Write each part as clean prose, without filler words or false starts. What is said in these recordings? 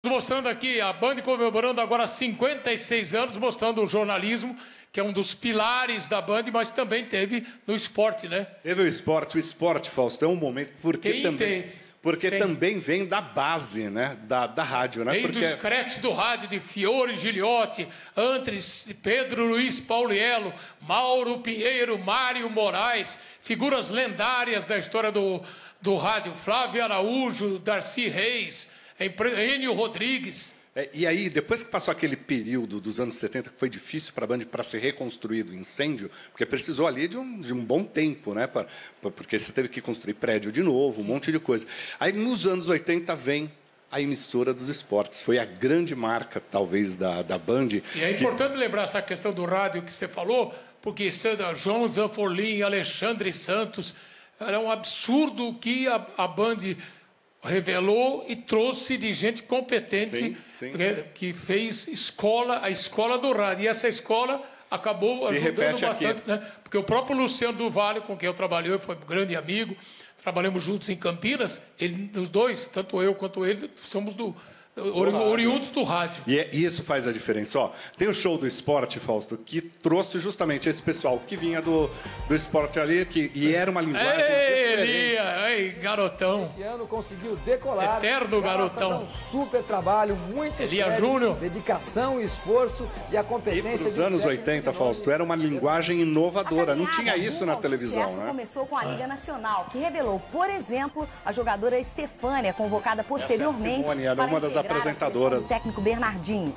Mostrando aqui a Band comemorando agora 56 anos, mostrando o jornalismo, que é um dos pilares da Band, mas também teve no esporte, né? Teve o esporte, Fausto, é um momento, porque também vem da base, né, da rádio, né? Vem do scratch do rádio, de Fiore Giliotti, Antres, Pedro Luiz Pauliello, Mauro Pinheiro, Mário Moraes, figuras lendárias da história do rádio, Flávio Araújo, Darcy Reis, Enio Rodrigues. E aí, depois que passou aquele período dos anos 70, que foi difícil para a Band para ser reconstruído o incêndio, porque precisou ali de um bom tempo, né? Porque você teve que construir prédio de novo, um monte de coisa. Aí, nos anos 80, vem a emissora dos esportes. Foi a grande marca, talvez, da Band. E é importante lembrar essa questão do rádio que você falou, porque João Zanforlin, Alexandre Santos, era um absurdo que a Band revelou e trouxe de gente competente, sim. Que fez a escola do rádio. E essa escola acabou ajudando bastante, né? Porque o próprio Luciano do Vale, com quem eu trabalhei, foi um grande amigo, trabalhamos juntos em Campinas, os dois, tanto eu quanto ele, somos oriundos do rádio. E isso faz a diferença. Ó, tem o show do esporte, Fausto, que trouxe justamente esse pessoal que vinha do esporte ali, e era uma linguagem diferente. Ei, garotão. Este ano conseguiu decolar. Eterno garotão. Um super trabalho, muito sério, Júnior. Dedicação, esforço e a competência. E nos anos 80, Fausto, era uma linguagem inovadora. Não tinha isso na televisão, né? Começou com a Liga Nacional, que revelou, por exemplo, a jogadora Estefânia, convocada posteriormente era uma das apresentadoras. Do técnico Bernardinho.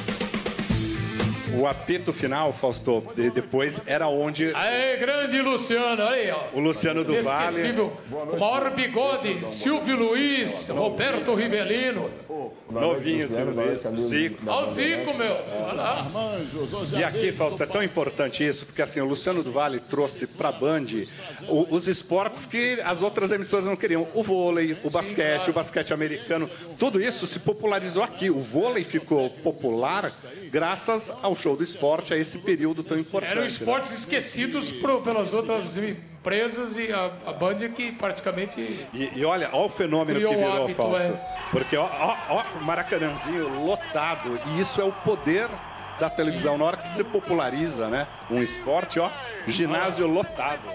O apito final, Fausto, depois era onde... Aê, grande Luciano, olha aí, ó. O Luciano do Vale. O maior bigode, Silvio Luiz, Roberto Rivelino. Novinho, Silvio Luiz, Zico. Olha o Zico, meu. Olha lá. E aqui, Fausto, é tão importante isso, porque assim, o Luciano do Vale trouxe para a Band os esportes que as outras emissoras não queriam. O vôlei, o basquete, claro. O basquete americano, tudo isso se popularizou aqui. O vôlei ficou popular graças ao show do esporte, a esse período tão importante. Eram esportes esquecidos pelas outras empresas e a Band que praticamente... E olha o fenômeno que virou, hábito, Fausto. Porque ó, o Maracanãzinho lotado, e isso é o poder da televisão. Sim. Na hora que se populariza, né, um esporte, ó, ginásio lotado.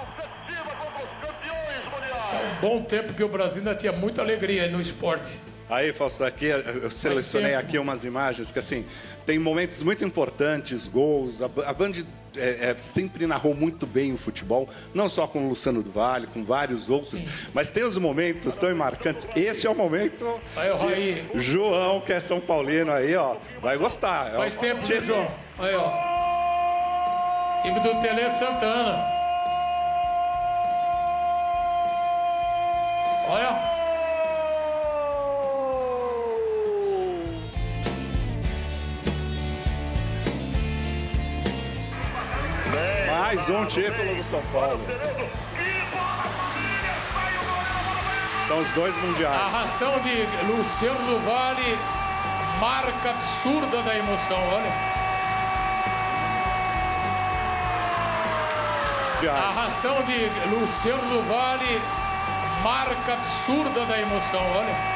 É um bom tempo que o Brasil ainda tinha muita alegria no esporte. Aí, Fausto, aqui eu selecionei aqui umas imagens que, assim, tem momentos muito importantes, gols. A Band sempre narrou muito bem o futebol, não só com o Luciano do Vale, com vários outros, sim. Mas tem os momentos tão marcantes. Esse é o momento aí, João, que é São Paulino, aí, ó, vai gostar. Faz tempo, né, João? Aí, ó. Time do Tele Santana. Olha. Mais um título do São Paulo. São os dois mundiais. A ração de Luciano do Vale, marca absurda da emoção, olha. A ração de Luciano do Vale, marca absurda da emoção, olha.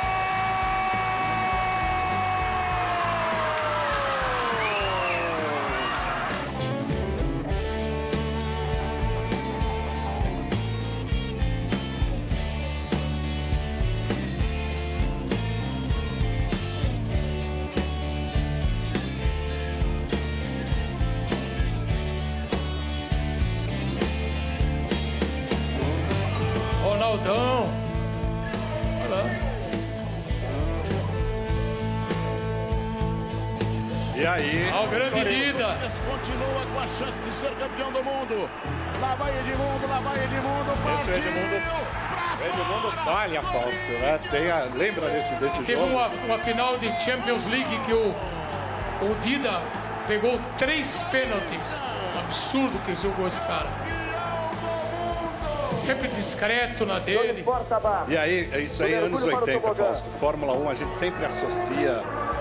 Ronaldão. Olha lá. E aí? Ó, grande Dida. Continua com a chance de ser campeão do mundo. Lá vai Edmundo, lá vai Edmundo. Partiu! Edmundo falha, Fausto, né? Lembra desse jogo? Teve uma final de Champions League que o Dida pegou 3 pênaltis. Absurdo que jogou esse cara. Sempre discreto na dele. E aí, isso aí, anos 80, Fausto. Fórmula 1, a gente sempre associa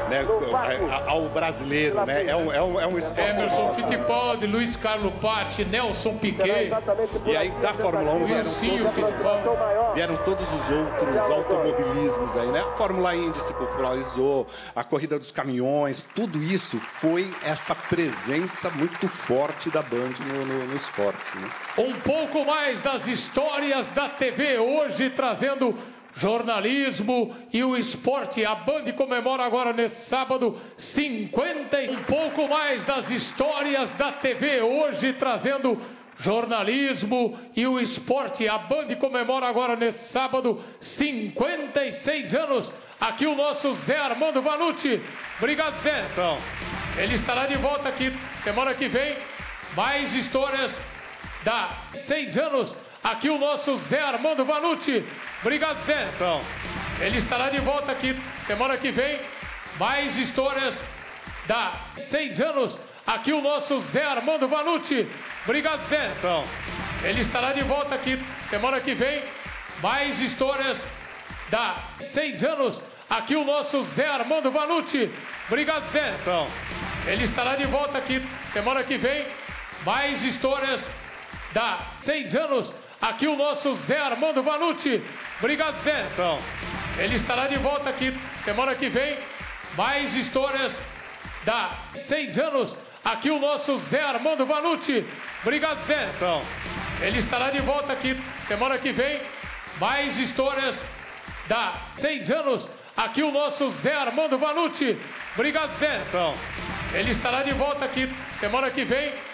né, ao brasileiro, né? É um esporte. Emerson Fittipaldi, Luiz Carlos Patti, Nelson Piquet. E aí da Fórmula 1 vieram todos os outros automobilismos aí, né? A Fórmula Indy se popularizou, a corrida dos caminhões, tudo isso foi esta presença muito forte da Band no esporte, né? Um pouco mais das histórias da TV hoje, trazendo jornalismo e o esporte. A Band comemora agora nesse sábado 50. Um pouco mais das histórias da TV hoje, trazendo jornalismo e o esporte. A Band comemora agora nesse sábado 56 anos. Aqui o nosso Zé Armando Vanucci. Obrigado, Zé. Então. Ele estará de volta aqui semana que vem. Mais histórias da 6 anos. Aqui o nosso Zé Armando Vanucci. Obrigado, Zé. Então. Ele estará de volta aqui semana que vem. Mais histórias da 6 anos. Aqui o nosso Zé Armando Vanucci. Obrigado, Zé. Então. Ele estará de volta aqui semana que vem. Mais histórias da 6 anos. Aqui o nosso Zé Armando Vanucci. Obrigado, Zé. Então. Ele estará de volta aqui semana que vem. Mais histórias da 6 anos. Aqui o nosso Zé Armando Vanucci. Obrigado, Zé. Então. Ele estará de volta aqui semana que vem. Mais histórias da 6 anos. Aqui o nosso Zé Armando Vanucci. Obrigado, Zé. Então. Ele estará de volta aqui semana que vem. Mais histórias da 6 anos. Aqui o nosso Zé Armando Vanucci. Obrigado, Zé. Então. Ele estará de volta aqui semana que vem.